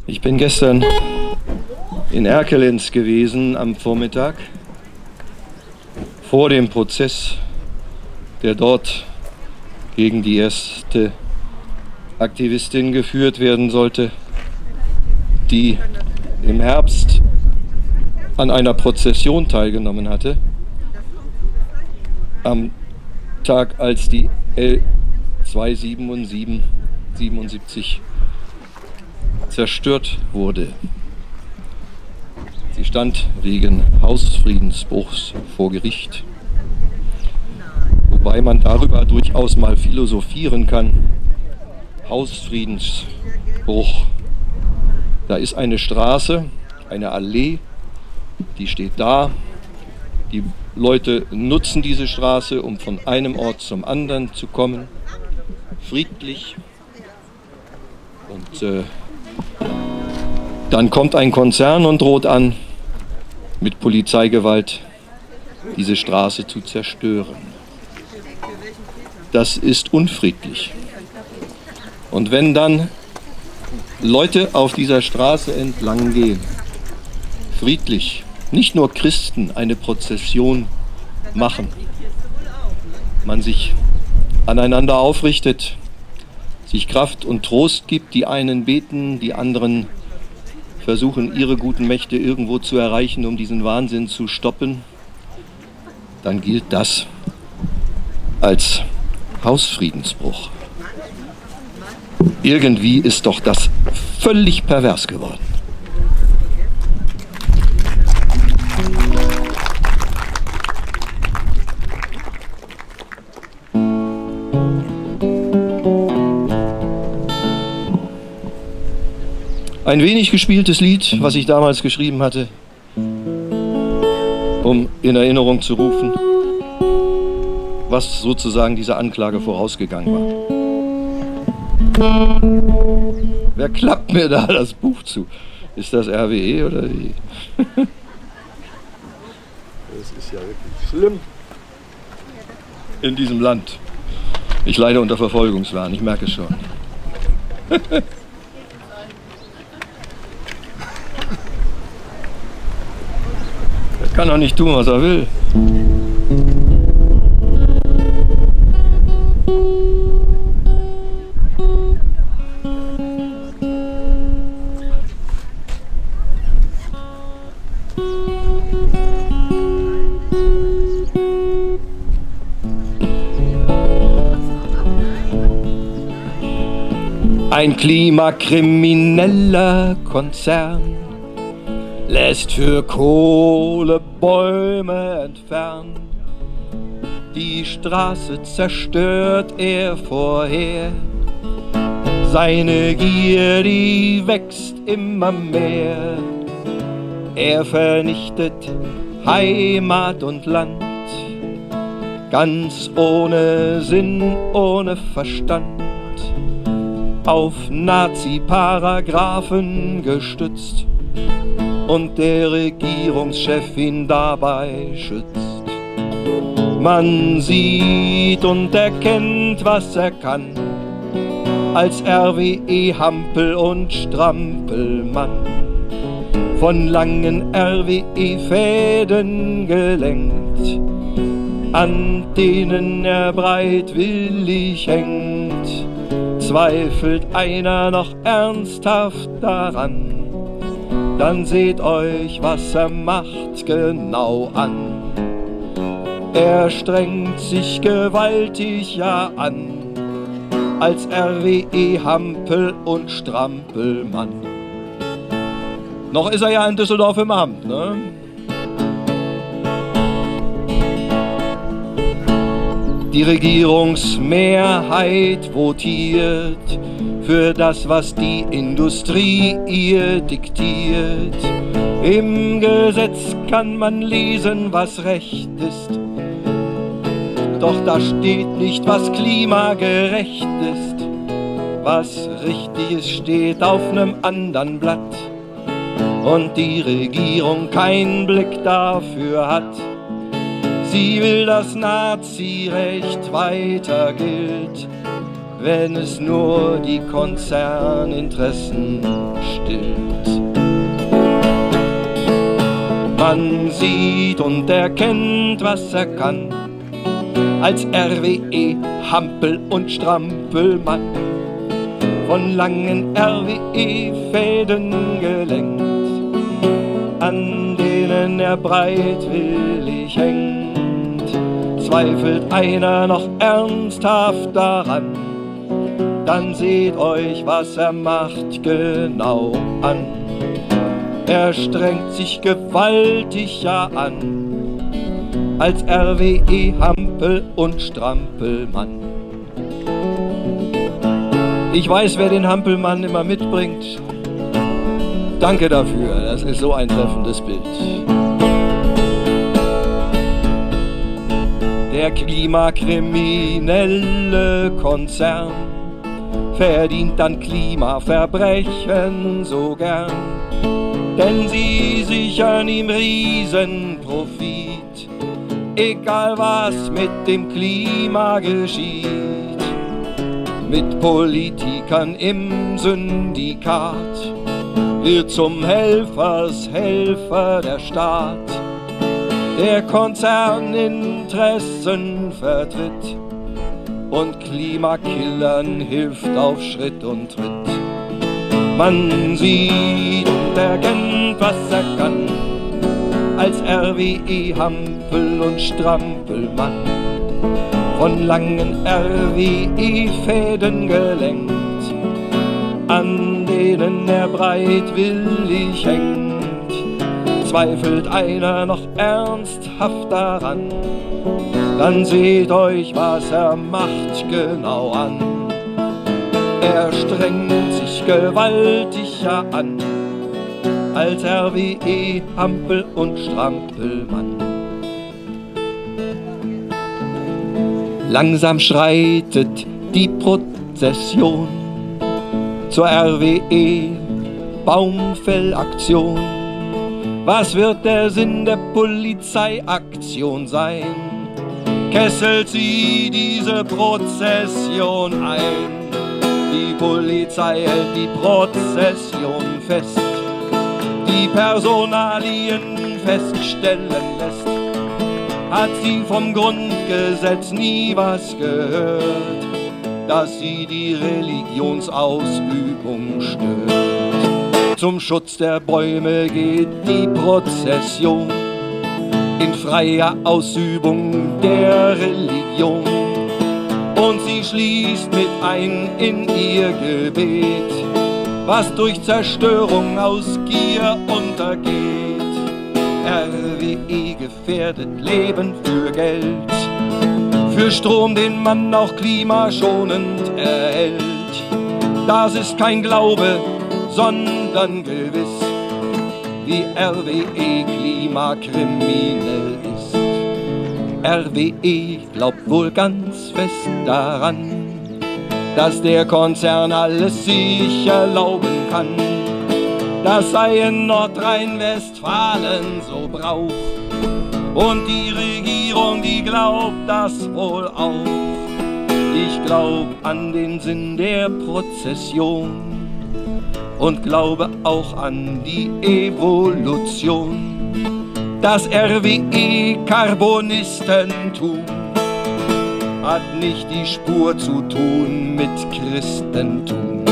Ich bin gestern in Erkelenz gewesen am Vormittag vor dem Prozess, der dort gegen die erste Aktivistin geführt werden sollte, die im Herbst an einer Prozession teilgenommen hatte, am Tag, als die L277 zerstört wurde. Sie stand wegen Hausfriedensbruchs vor Gericht, wobei man darüber durchaus mal philosophieren kann. Hausfriedensbruch, da ist eine Straße, eine Allee, die steht da, die Leute nutzen diese Straße, um von einem Ort zum anderen zu kommen, friedlich, und dann kommt ein Konzern und droht an, mit Polizeigewalt diese Straße zu zerstören. Das ist unfriedlich. Und wenn dann Leute auf dieser Straße entlang gehen, friedlich, nicht nur Christen eine Prozession machen, man sich aneinander aufrichtet, sich Kraft und Trost gibt, die einen beten, die anderen versuchen, ihre guten Mächte irgendwo zu erreichen, um diesen Wahnsinn zu stoppen, dann gilt das als Hausfriedensbruch. Irgendwie ist doch das völlig pervers geworden. Ein wenig gespieltes Lied, was ich damals geschrieben hatte, um in Erinnerung zu rufen, was sozusagen dieser Anklage vorausgegangen war. Wer klappt mir da das Buch zu? Ist das RWE oder wie? Das ist ja wirklich schlimm. In diesem Land. Ich leide unter Verfolgungswahn, ich merke es schon. Er kann doch nicht tun, was er will. Ein klimakrimineller Konzern lässt für Kohle Bäume entfernen. Die Straße zerstört er vorher. Seine Gier, die wächst immer mehr. Er vernichtet Heimat und Land, ganz ohne Sinn, ohne Verstand. Auf Nazi-Paragraphen gestützt und der Regierungschef ihn dabei schützt. Man sieht und erkennt, was er kann, als RWE-Hampel und Strampelmann. Von langen RWE-Fäden gelenkt, an denen er breitwillig hängt. Zweifelt einer noch ernsthaft daran, dann seht euch, was er macht, genau an. Er strengt sich gewaltig ja an, als RWE-Hampel und Strampelmann. Noch ist er ja in Düsseldorf im Amt, ne? Die Regierungsmehrheit votiert für das, was die Industrie ihr diktiert. Im Gesetz kann man lesen, was Recht ist, doch da steht nicht, was klimagerecht ist. Was richtig ist, steht auf einem anderen Blatt und die Regierung keinen Blick dafür hat. Sie will, dass Nazirecht weiter gilt, wenn es nur die Konzerninteressen stillt. Man sieht und erkennt, was er kann, als RWE Hampel und Strampelmann. Von langen RWE-Fäden gelenkt, an denen er breitwillig hängt. Zweifelt einer noch ernsthaft daran, dann seht euch, was er macht, genau an. Er strengt sich gewaltig ja an, als RWE Hampel und Strampelmann. Ich weiß, wer den Hampelmann immer mitbringt. Danke dafür, das ist so ein treffendes Bild. Der klimakriminelle Konzern verdient an Klimaverbrechen so gern, denn sie sichern ihm Riesenprofit, egal was mit dem Klima geschieht. Mit Politikern im Syndikat wird zum Helfershelfer der Staat, der Konzerninteressen vertritt und Klimakillern hilft auf Schritt und Tritt. Man sieht und erkennt, was er kann, als RWE Hampel und Strampelmann. Von langen RWE-Fäden gelenkt, an denen er breitwillig hängt. Zweifelt einer noch ernsthaft daran, dann seht euch, was er macht, genau an. Er strengt sich gewaltig ja an, als RWE Hampel und Strampelmann. Langsam schreitet die Prozession zur RWE Baumfellaktion. Was wird der Sinn der Polizeiaktion sein? Kesselt sie diese Prozession ein? Die Polizei hält die Prozession fest, die Personalien feststellen lässt. Hat sie vom Grundgesetz nie was gehört, dass sie die Religionsausübung stört. Zum Schutz der Bäume geht die Prozession in freier Ausübung der Religion. Und sie schließt mit ein in ihr Gebet, was durch Zerstörung aus Gier untergeht. RWE gefährdet Leben für Geld, für Strom, den man auch klimaschonend erhält. Das ist kein Glaube, sondern gewiss, wie RWE klimakriminell ist. RWE glaubt wohl ganz fest daran, dass der Konzern alles sich erlauben kann. Das sei in Nordrhein-Westfalen so Brauch, und die Regierung, die glaubt das wohl auch. Ich glaub an den Sinn der Prozession und glaube auch an die Evolution. Das RWE-Karbonistentum hat nicht die Spur zu tun mit Christentum.